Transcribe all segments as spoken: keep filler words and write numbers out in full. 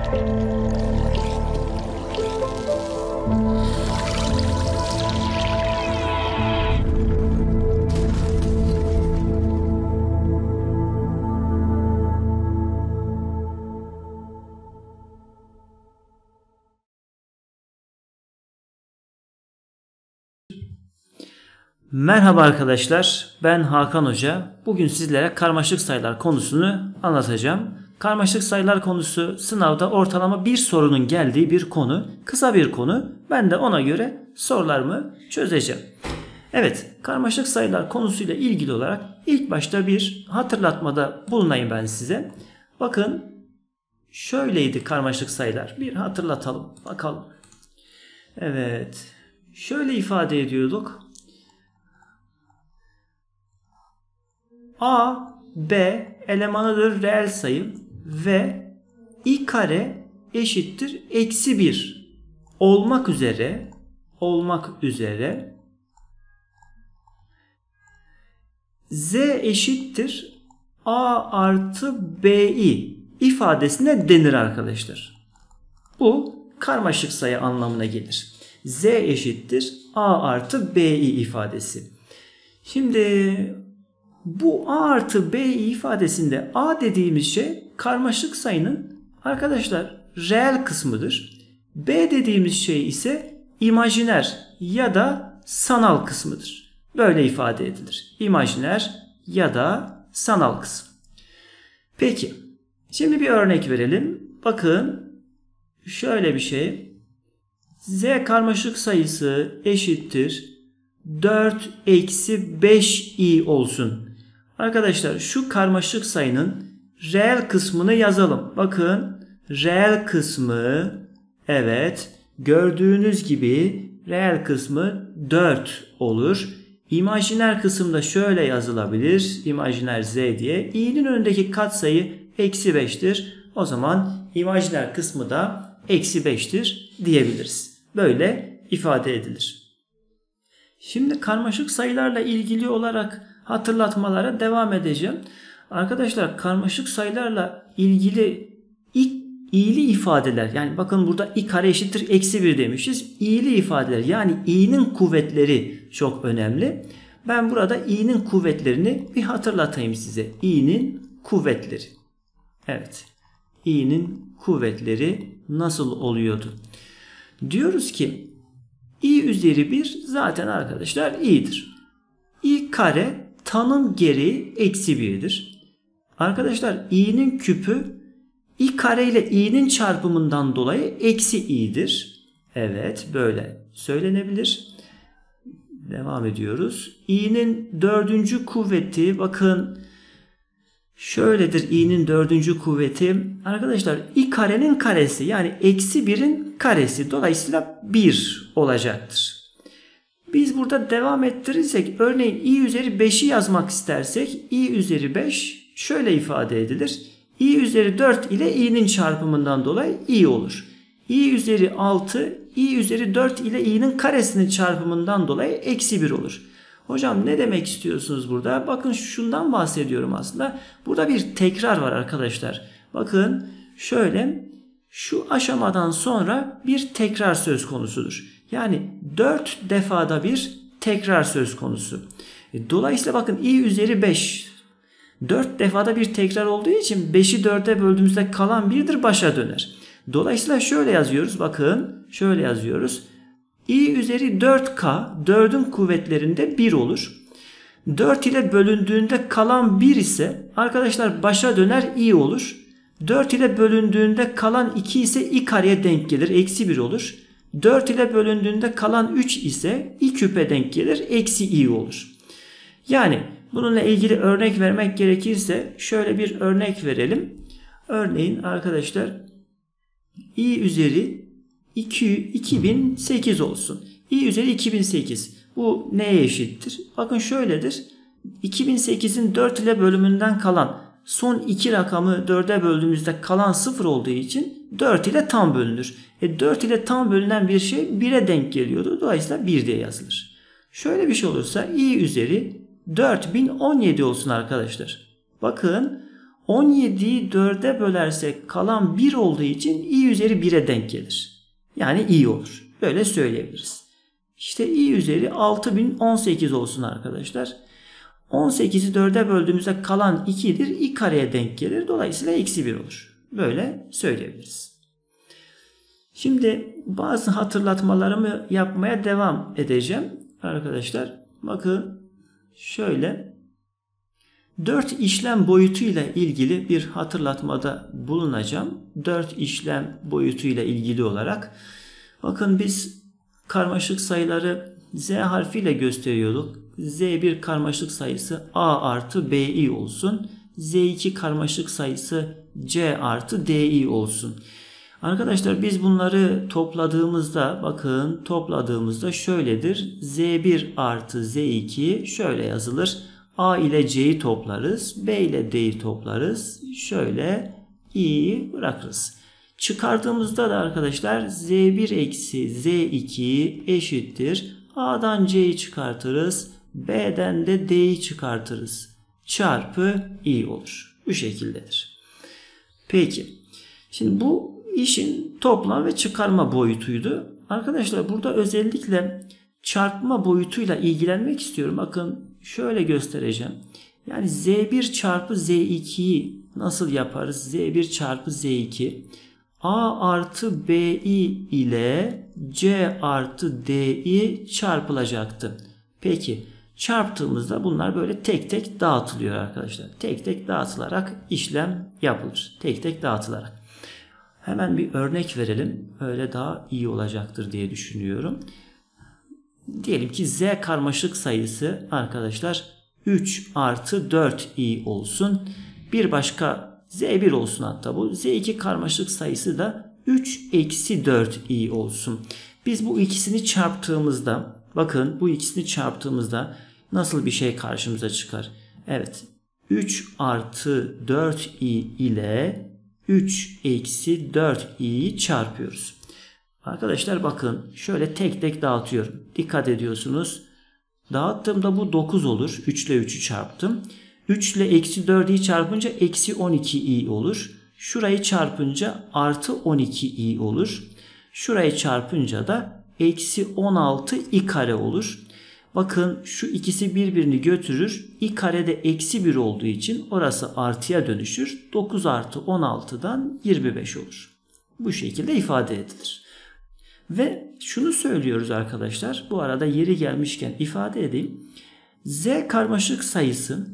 Merhaba arkadaşlar, ben Hakan Hoca. Bugün sizlere karmaşık sayılar konusunu anlatacağım. Karmaşık sayılar konusu sınavda ortalama bir sorunun geldiği bir konu. Kısa bir konu. Ben de ona göre sorularımı çözeceğim. Evet, karmaşık sayılar konusuyla ilgili olarak ilk başta bir hatırlatmada bulunayım ben size. Bakın, şöyleydi karmaşık sayılar. Bir hatırlatalım, bakalım. Evet, şöyle ifade ediyorduk. A, B elemanıdır reel sayı ve i kare eşittir eksi bir olmak üzere olmak üzere z eşittir a artı bi ifadesine denir arkadaşlar. Bu karmaşık sayı anlamına gelir. Z eşittir a artı bi ifadesi. Şimdi bu a artı b ifadesinde a dediğimiz şey karmaşık sayının arkadaşlar reel kısmıdır. B dediğimiz şey ise imajiner ya da sanal kısmıdır. Böyle ifade edilir. İmajiner ya da sanal kısım. Peki, şimdi bir örnek verelim. Bakın, şöyle bir şey. Z karmaşık sayısı eşittir dört eksi beş i olsun. Arkadaşlar şu karmaşık sayının reel kısmını yazalım. Bakın, reel kısmı, evet, gördüğünüz gibi reel kısmı dört olur. İmajiner kısımda şöyle yazılabilir. İmajiner z diye. i'nin önündeki katsayı eksi beştir. O zaman imajiner kısmı da eksi beştir diyebiliriz. Böyle ifade edilir. Şimdi karmaşık sayılarla ilgili olarak hatırlatmalara devam edeceğim. Arkadaşlar, karmaşık sayılarla ilgili ilk i'li ifadeler, yani bakın burada i kare eşittir eksi bir demişiz. i'li ifadeler, yani i'nin kuvvetleri çok önemli. Ben burada i'nin kuvvetlerini bir hatırlatayım size. i'nin kuvvetleri. Evet. i'nin kuvvetleri nasıl oluyordu? Diyoruz ki i üzeri bir zaten arkadaşlar i'dir. i kare tanım gereği eksi birdir. Arkadaşlar, i'nin küpü i kare ile i'nin çarpımından dolayı eksi i'dir. Evet, böyle söylenebilir. Devam ediyoruz. i'nin dördüncü kuvveti, bakın şöyledir i'nin dördüncü kuvveti. Arkadaşlar, i karenin karesi, yani eksi birin karesi. Dolayısıyla bir olacaktır. Biz burada devam ettirirsek, örneğin i üzeri beşi yazmak istersek, i üzeri beş şöyle ifade edilir. i üzeri dört ile i'nin çarpımından dolayı i olur. i üzeri altı, i üzeri dört ile i'nin karesinin çarpımından dolayı eksi bir olur. Hocam ne demek istiyorsunuz burada? Bakın, şundan bahsediyorum aslında. Burada bir tekrar var arkadaşlar. Bakın şöyle, şu aşamadan sonra bir tekrar söz konusudur. Yani dört defada bir tekrar söz konusu. Dolayısıyla bakın, i üzeri beş dört defada bir tekrar olduğu için beşi dörde böldüğümüzde kalan birdir, başa döner. Dolayısıyla şöyle yazıyoruz. Bakın şöyle yazıyoruz. i üzeri dört k dördün kuvvetlerinde bir olur. dört ile bölündüğünde kalan bir ise arkadaşlar başa döner i olur. dört ile bölündüğünde kalan iki ise i kareye denk gelir, eksi bir olur. dört ile bölündüğünde kalan üç ise i küpe denk gelir, eksi i olur. Yani bununla ilgili örnek vermek gerekirse şöyle bir örnek verelim. Örneğin arkadaşlar, i üzeri iki bin sekiz olsun. i üzeri iki bin sekiz. Bu neye eşittir? Bakın şöyledir. iki bin sekizin dört ile bölümünden kalan son iki rakamı dörde böldüğümüzde kalan sıfır olduğu için dört ile tam bölünür. E dört ile tam bölünen bir şey bire denk geliyordu. Dolayısıyla bir diye yazılır. Şöyle bir şey olursa i üzeri dört bin on yedi olsun arkadaşlar. Bakın, on yediyi dörde bölersek kalan bir olduğu için i üzeri bire denk gelir. Yani i olur. Böyle söyleyebiliriz. İşte i üzeri altı bin on sekiz olsun arkadaşlar. on sekizi dörde böldüğümüzde kalan ikidir. i kareye denk gelir. Dolayısıyla eksi bir olur. Böyle söyleyebiliriz. Şimdi bazı hatırlatmalarımı yapmaya devam edeceğim arkadaşlar. Bakın şöyle dört işlem boyutuyla ilgili bir hatırlatmada bulunacağım. dört işlem boyutuyla ilgili olarak. Bakın biz karmaşık sayıları z harfiyle gösteriyorduk. z bir karmaşık sayısı a artı bi olsun. z iki karmaşık sayısı c artı di olsun. Arkadaşlar biz bunları topladığımızda bakın topladığımızda şöyledir. z bir artı z iki şöyle yazılır. A ile c'yi toplarız. B ile d'yi toplarız. Şöyle i'yi bırakırız. Çıkardığımızda da arkadaşlar z bir eksi z iki eşittir. A'dan c'yi çıkartırız. B'den de d'yi çıkartırız. Çarpı i olur. Bu şekildedir. Peki. Şimdi bu işin toplam ve çıkarma boyutuydu. Arkadaşlar burada özellikle çarpma boyutuyla ilgilenmek istiyorum. Bakın şöyle göstereceğim. Yani z bir çarpı z ikiyi nasıl yaparız? z bir çarpı z iki a artı bi ile c artı di çarpılacaktı. Peki çarptığımızda bunlar böyle tek tek dağıtılıyor arkadaşlar. Tek tek dağıtılarak işlem yapılır. Tek tek dağıtılarak. Hemen bir örnek verelim. Öyle daha iyi olacaktır diye düşünüyorum. Diyelim ki z karmaşık sayısı arkadaşlar üç artı dört i olsun. Bir başka z bir olsun hatta bu. z iki karmaşık sayısı da üç eksi dört i olsun. Biz bu ikisini çarptığımızda bakın bu ikisini çarptığımızda nasıl bir şey karşımıza çıkar? Evet üç artı dört i ile üç eksi dört i'yi çarpıyoruz. Arkadaşlar bakın şöyle tek tek dağıtıyorum. Dikkat ediyorsunuz. Dağıttığımda bu dokuz olur. üç ile üçü çarptım. üç ile eksi dördü çarpınca eksi on iki i olur. Şurayı çarpınca artı on iki i olur. Şurayı çarpınca da eksi on altı i kare olur. Bakın şu ikisi birbirini götürür. I karede eksi bir olduğu için orası artıya dönüşür. dokuz artı on altıdan yirmi beş olur. Bu şekilde ifade edilir. Ve şunu söylüyoruz arkadaşlar. Bu arada yeri gelmişken ifade edeyim. Z karmaşık sayısı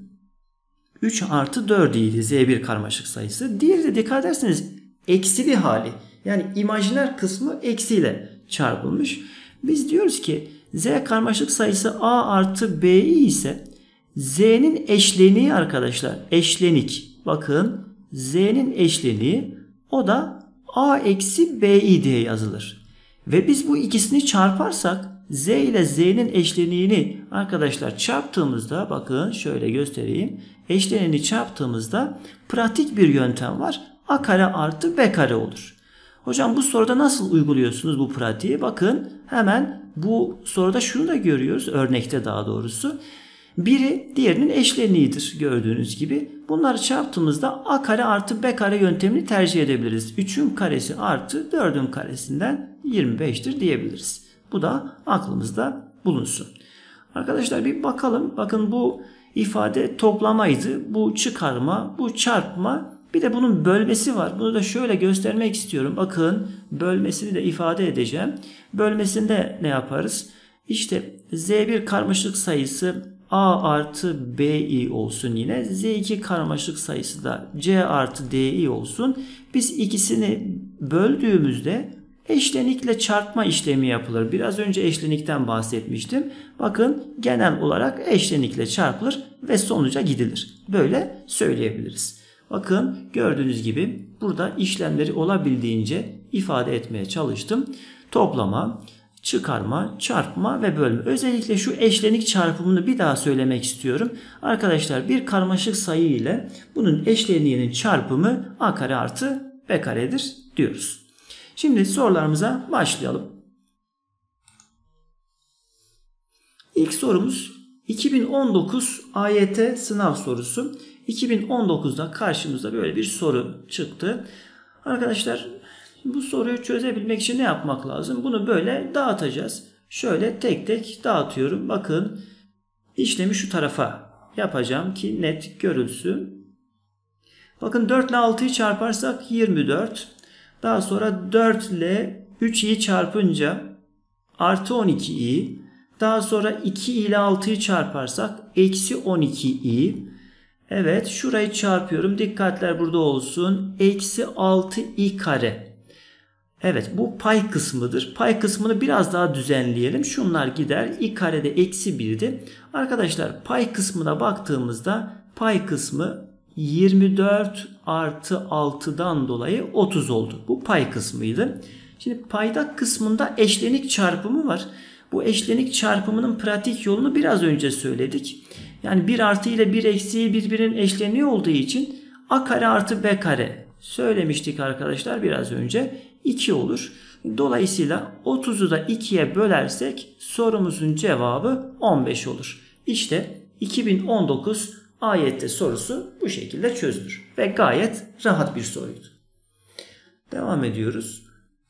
üç artı dört idi. Z bir karmaşık sayısı. Diğeri de dikkat ederseniz eksili hali. Yani imajiner kısmı eksiyle çarpılmış. Biz diyoruz ki Z karmaşık sayısı A artı Bi ise Z'nin eşleniği arkadaşlar. Eşlenik. Bakın Z'nin eşleniği o da A eksi Bi diye yazılır. Ve biz bu ikisini çarparsak Z ile Z'nin eşleniğini arkadaşlar çarptığımızda bakın şöyle göstereyim. Eşleniğini çarptığımızda pratik bir yöntem var. A kare artı B kare olur. Hocam bu soruda nasıl uyguluyorsunuz bu pratiği? Bakın hemen bu soruda şunu da görüyoruz. Örnekte daha doğrusu. Biri diğerinin eşleniğidir gördüğünüz gibi. Bunları çarptığımızda A kare artı B kare yöntemini tercih edebiliriz. üçün karesi artı dördün karesinden yirmi beştir diyebiliriz. Bu da aklımızda bulunsun. Arkadaşlar bir bakalım. Bakın bu ifade toplamaydı. Bu çıkarma, bu çarpma. Bir de bunun bölmesi var. Bunu da şöyle göstermek istiyorum. Bakın bölmesini de ifade edeceğim. Bölmesinde ne yaparız? İşte Z bir karmaşık sayısı A artı Bi olsun yine. Z iki karmaşık sayısı da C artı Di olsun. Biz ikisini böldüğümüzde eşlenikle çarpma işlemi yapılır. Biraz önce eşlenikten bahsetmiştim. Bakın genel olarak eşlenikle çarpılır ve sonuca gidilir. Böyle söyleyebiliriz. Bakın gördüğünüz gibi burada işlemleri olabildiğince ifade etmeye çalıştım. Toplama, çıkarma, çarpma ve bölme. Özellikle şu eşlenik çarpımını bir daha söylemek istiyorum. Arkadaşlar bir karmaşık sayı ile bunun eşleniğinin çarpımı A kare artı B karedir diyoruz. Şimdi sorularımıza başlayalım. İlk sorumuz iki bin on dokuz A Y T sınav sorusu. iki bin on dokuzda karşımıza böyle bir soru çıktı. Arkadaşlar bu soruyu çözebilmek için ne yapmak lazım? Bunu böyle dağıtacağız. Şöyle tek tek dağıtıyorum. Bakın işlemi şu tarafa yapacağım ki net görülsün. Bakın dört ile altıyı çarparsak yirmi dört. Daha sonra dört ile üç i'yi çarpınca artı on iki i. Daha sonra iki ile altıyı çarparsak eksi on iki i. Evet, şurayı çarpıyorum. Dikkatler burada olsun. Eksi altı i kare. Evet, bu pay kısmıdır. Pay kısmını biraz daha düzenleyelim. Şunlar gider. I karede eksi birdi. Arkadaşlar pay kısmına baktığımızda pay kısmı yirmi dört artı altıdan dolayı otuz oldu. Bu pay kısmıydı. Şimdi payda kısmında eşlenik çarpımı var. Bu eşlenik çarpımının pratik yolunu biraz önce söyledik. Yani bir artı ile bir eksiği birbirinin eşleniği olduğu için a kare artı b kare söylemiştik arkadaşlar biraz önce. iki olur. Dolayısıyla otuzu da ikiye bölersek sorumuzun cevabı on beş olur. İşte iki bin on dokuz A Y T sorusu bu şekilde çözülür. Ve gayet rahat bir soruydu. Devam ediyoruz.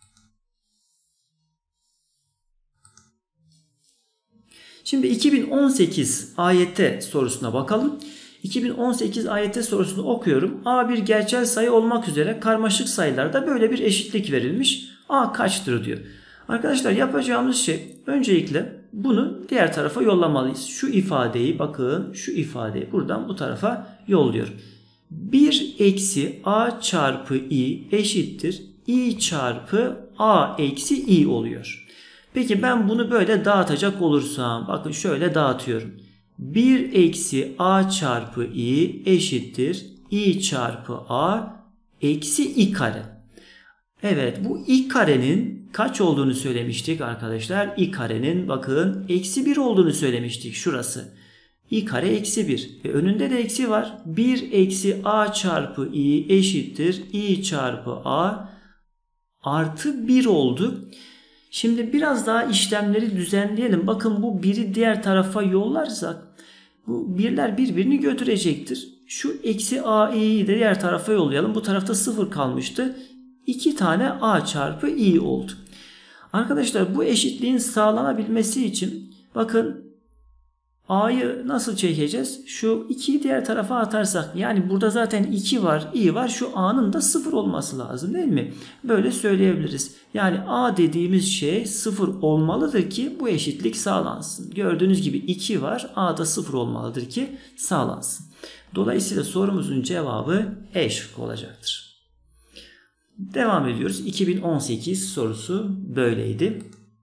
Şimdi iki bin on sekiz A Y T sorusuna bakalım. iki bin on sekiz A Y T sorusunu okuyorum. A bir gerçel sayı olmak üzere karmaşık sayılarda böyle bir eşitlik verilmiş. A kaçtır diyor. Arkadaşlar yapacağımız şey öncelikle bunu diğer tarafa yollamalıyız. Şu ifadeyi bakın şu ifadeyi buradan bu tarafa yolluyorum. bir eksi A çarpı i eşittir i çarpı A eksi i oluyor. Peki ben bunu böyle dağıtacak olursam bakın şöyle dağıtıyorum. bir eksi A çarpı i eşittir i çarpı A eksi i kare. Evet, bu i karenin kaç olduğunu söylemiştik arkadaşlar. I karenin bakın eksi bir olduğunu söylemiştik şurası. I kare eksi bir. E, önünde de eksi var. bir eksi A çarpı i eşittir i çarpı A artı bir oldu. Şimdi biraz daha işlemleri düzenleyelim. Bakın bu biri diğer tarafa yollarsak bu birler birbirini götürecektir. Şu eksi a'yı de diğer tarafa yollayalım. Bu tarafta sıfır kalmıştı. iki tane a çarpı i oldu. Arkadaşlar bu eşitliğin sağlanabilmesi için bakın a'yı nasıl çekeceğiz? Şu ikiyi diğer tarafa atarsak yani burada zaten iki var, i var. Şu a'nın da sıfır olması lazım değil mi? Böyle söyleyebiliriz. Yani a dediğimiz şey sıfır olmalıdır ki bu eşitlik sağlansın. Gördüğünüz gibi iki var. A da sıfır olmalıdır ki sağlansın. Dolayısıyla sorumuzun cevabı E şıkkı olacaktır. Devam ediyoruz. iki bin on sekiz sorusu böyleydi.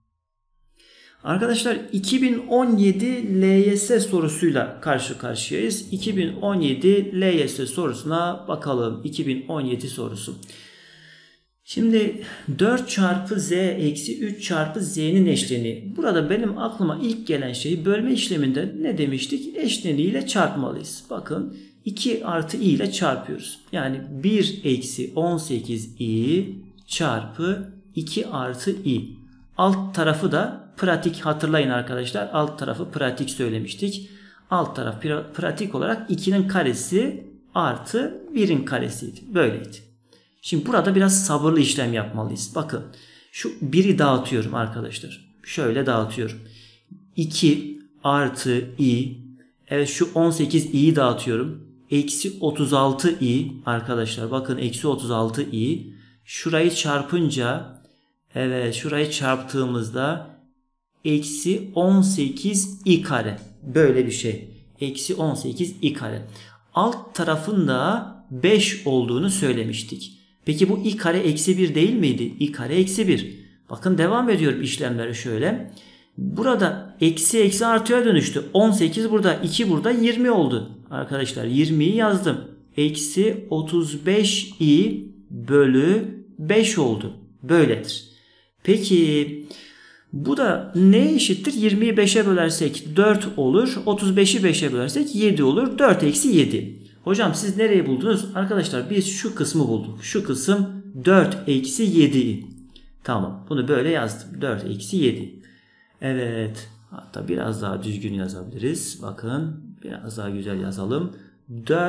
Arkadaşlar iki bin on yedi L Y S sorusuyla karşı karşıyayız. iki bin on yedi L Y S sorusuna bakalım. iki bin on yedi sorusu. Şimdi dört çarpı z eksi üç çarpı z'nin eşleniği. Burada benim aklıma ilk gelen şey bölme işleminde ne demiştik? Eşleniğiyle çarpmalıyız. Bakın iki artı i ile çarpıyoruz. Yani bir eksi on sekiz i çarpı iki artı i. Alt tarafı da pratik hatırlayın arkadaşlar. Alt tarafı pratik söylemiştik. Alt taraf pratik olarak ikinin karesi artı birin karesiydi. Böyleydi. Şimdi burada biraz sabırlı işlem yapmalıyız. Bakın şu biri dağıtıyorum arkadaşlar. Şöyle dağıtıyorum. iki artı i. Evet şu on sekiz i'yi dağıtıyorum. Eksi otuz altı i arkadaşlar. Bakın eksi otuz altı i. Şurayı çarpınca evet şurayı çarptığımızda eksi on sekiz i kare. Böyle bir şey. Eksi on sekiz i kare. Alt tarafında beş olduğunu söylemiştik. Peki bu i kare eksi bir değil miydi? I kare eksi bir. Bakın devam ediyorum işlemleri şöyle. Burada eksi eksi artıya dönüştü. on sekiz burada, iki burada, yirmi oldu. Arkadaşlar yirmiyi yazdım. Eksi otuz beş i bölü beş oldu. Böyledir. Peki bu da neye eşittir? yirmiyi beşe bölersek dört olur. otuz beşi beşe bölersek yedi olur. dört eksi yedi. Hocam siz nereyi buldunuz? Arkadaşlar biz şu kısmı bulduk. Şu kısım dört eksi yedi. Tamam. Bunu böyle yazdım. dört eksi yedi. Evet. Hatta biraz daha düzgün yazabiliriz. Bakın biraz daha güzel yazalım. dört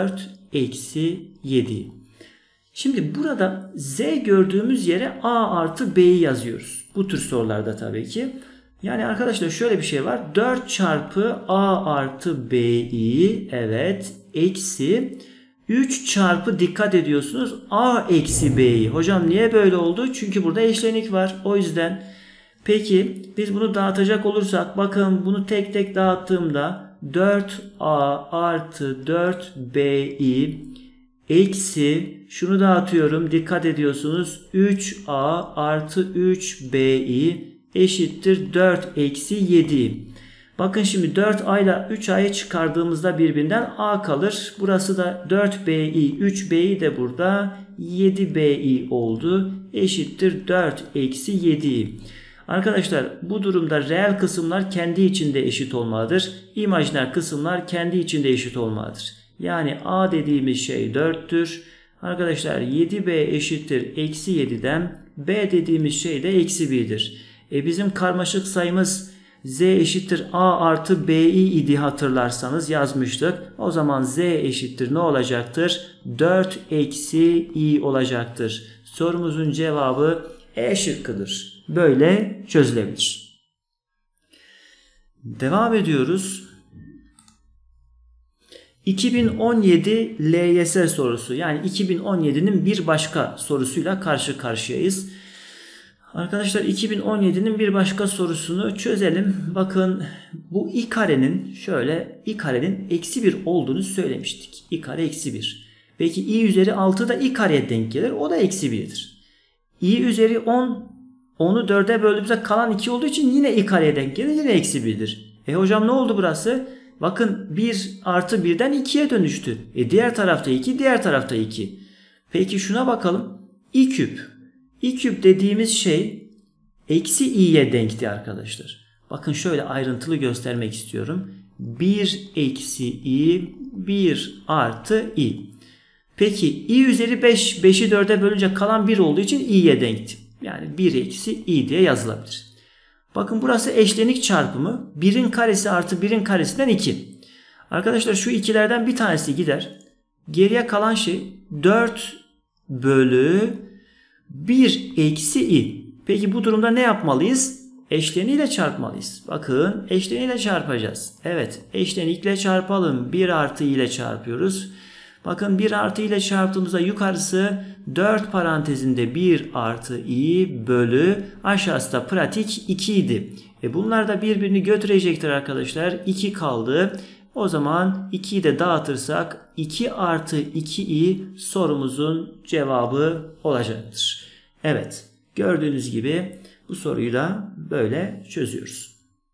eksi yediyi. Şimdi burada z gördüğümüz yere a artı b'yi yazıyoruz. Bu tür sorularda tabii ki. Yani arkadaşlar şöyle bir şey var. dört çarpı a artı b'yi, evet, eksi üç çarpı, dikkat ediyorsunuz, a eksi b'yi. Hocam niye böyle oldu? Çünkü burada eşlenik var. O yüzden. Peki biz bunu dağıtacak olursak, bakın bunu tek tek dağıttığımda dört a artı dört b'yi eksi, şunu dağıtıyorum, dikkat ediyorsunuz, üç a artı üç b'yi eşittir dört eksi yedi. Bakın şimdi dört a ile üç a'yı çıkardığımızda birbirinden a kalır. Burası da dört b'yi, üç b'yi de burada yedi b'yi oldu. Eşittir dört eksi yedi. Arkadaşlar bu durumda reel kısımlar kendi içinde eşit olmalıdır. İmajiner kısımlar kendi içinde eşit olmalıdır. Yani a dediğimiz şey dörttür. Arkadaşlar yedi b eşittir eksi yediden b dediğimiz şey de eksi bir'dir. E bizim karmaşık sayımız z eşittir a artı b'yi idi, hatırlarsanız yazmıştık. O zaman z eşittir ne olacaktır? dört eksi i olacaktır. Sorumuzun cevabı E şıkkıdır. Böyle çözülebilir. Devam ediyoruz. iki bin on yedi L Y S sorusu, yani iki bin on yedi'nin bir başka sorusuyla karşı karşıyayız. Arkadaşlar iki bin on yedi'nin bir başka sorusunu çözelim. Bakın bu i karenin şöyle i karenin eksi bir olduğunu söylemiştik. I kare eksi bir. Peki i üzeri altı da i kareye denk gelir. O da eksi bir'dir. i üzeri on, onu dörde böldüğümüzde kalan iki olduğu için yine i kareye denk gelir. Yine eksi bir'dir. E hocam ne oldu burası? Bakın bir artı bir'den iki'ye dönüştü. E diğer tarafta iki, diğer tarafta iki. Peki şuna bakalım. i küp. i küp dediğimiz şey eksi i'ye denkti arkadaşlar. Bakın şöyle ayrıntılı göstermek istiyorum. bir eksi i, bir artı i. Peki i üzeri beş, beşi dörde bölünce kalan bir olduğu için i'ye denkti. Yani bir eksi i diye yazılabilir. Bakın burası eşlenik çarpımı. bir'in karesi artı bir'in karesinden iki. Arkadaşlar şu ikilerden bir tanesi gider. Geriye kalan şey dört bölü bir eksi i. Peki bu durumda ne yapmalıyız? Eşleniğiyle çarpmalıyız. Bakın eşleniğiyle çarpacağız. Evet, eşlenikle çarpalım. bir artı i ile çarpıyoruz. Bakın bir artı i ile çarptığımızda yukarısı dört parantezinde bir artı i bölü aşağısı da pratik iki idi. E bunlar da birbirini götürecektir arkadaşlar. iki kaldı. O zaman ikiyi de dağıtırsak iki artı iki i sorumuzun cevabı olacaktır. Evet, gördüğünüz gibi bu soruyu da böyle çözüyoruz.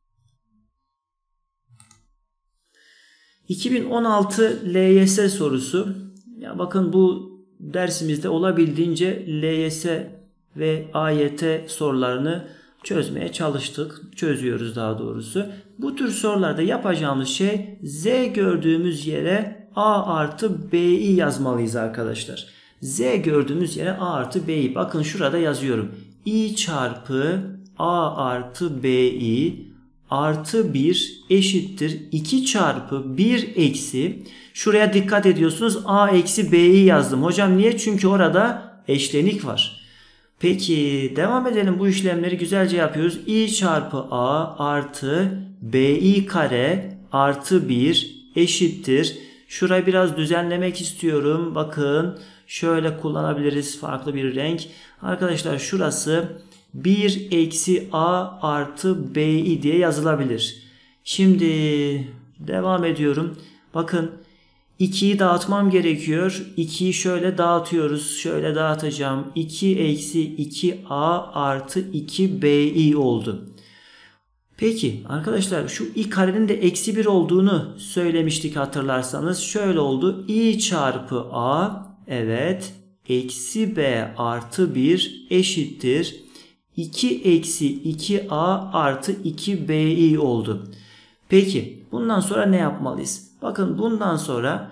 iki bin on altı L Y S sorusu. Ya bakın bu dersimizde olabildiğince L Y S ve A Y T sorularını çözmeye çalıştık. Çözüyoruz daha doğrusu. Bu tür sorularda yapacağımız şey z gördüğümüz yere a artı b'yi yazmalıyız arkadaşlar. Z gördüğümüz yere a artı b'yi. Bakın şurada yazıyorum. i çarpı a artı b'yi artı bir eşittir iki çarpı bir eksi, şuraya dikkat ediyorsunuz, a eksi b'yi yazdım. Hocam niye? Çünkü orada eşlenik var. Peki devam edelim, bu işlemleri güzelce yapıyoruz. i çarpı a artı bi kare artı bir eşittir. Şurayı biraz düzenlemek istiyorum. Bakın şöyle kullanabiliriz, farklı bir renk. Arkadaşlar şurası bir eksi a artı bi diye yazılabilir. Şimdi devam ediyorum. Bakın ikiyi dağıtmam gerekiyor. ikiyi şöyle dağıtıyoruz. Şöyle dağıtacağım. iki eksi iki a artı iki bi oldu. Peki arkadaşlar şu i karenin de eksi bir olduğunu söylemiştik hatırlarsanız. Şöyle oldu. i çarpı a, evet, eksi b artı bir eşittir iki eksi iki a artı iki bi oldu. Peki bundan sonra ne yapmalıyız? Bakın bundan sonra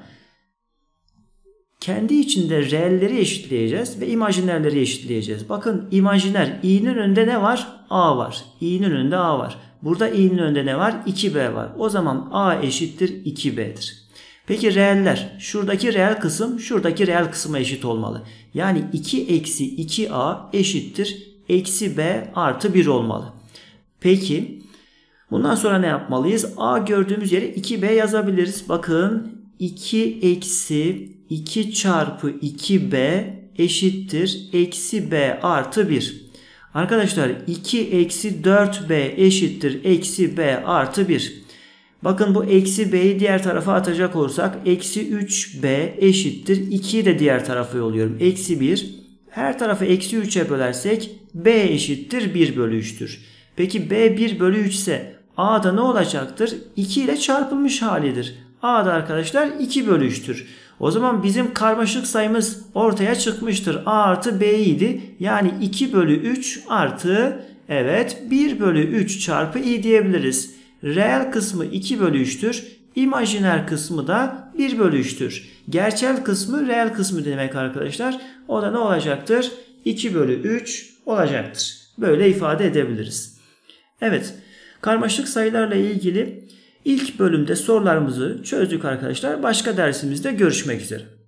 kendi içinde reelleri eşitleyeceğiz ve imajinerleri eşitleyeceğiz. Bakın imajiner, i'nin önünde ne var? A var. i'nin önünde a var. Burada i'nin önünde ne var? iki b var. O zaman a eşittir iki b'dir. Peki reeller. Şuradaki reel kısım şuradaki reel kısma eşit olmalı. Yani iki eksi iki a eşittir eksi b artı bir olmalı. Peki bundan sonra ne yapmalıyız? A gördüğümüz yere iki b yazabiliriz. Bakın iki eksi iki çarpı iki b eşittir eksi b artı bir. Arkadaşlar iki eksi dört b eşittir eksi b artı bir. Bakın bu eksi b'yi diğer tarafa atacak olursak eksi üç b eşittir ikiyi de diğer tarafa yolluyorum. Eksi bir. Her tarafı eksi üçe bölersek b eşittir bir bölü üç'tür. Peki b bir bölü üç ise a da ne olacaktır? iki ile çarpılmış halidir. A da arkadaşlar iki bölü üç'tür. O zaman bizim karmaşık sayımız ortaya çıkmıştır. A artı b idi. Yani iki bölü üç artı evet bir bölü üç çarpı i diyebiliriz. Reel kısmı iki bölü üç'tür. İmajiner kısmı da bir bölü üç'tür. Gerçel kısmı reel kısmı demek arkadaşlar. O da ne olacaktır? iki bölü üç olacaktır. Böyle ifade edebiliriz. Evet. Karmaşık sayılarla ilgili ilk bölümde sorularımızı çözdük arkadaşlar. Başka dersimizde görüşmek üzere.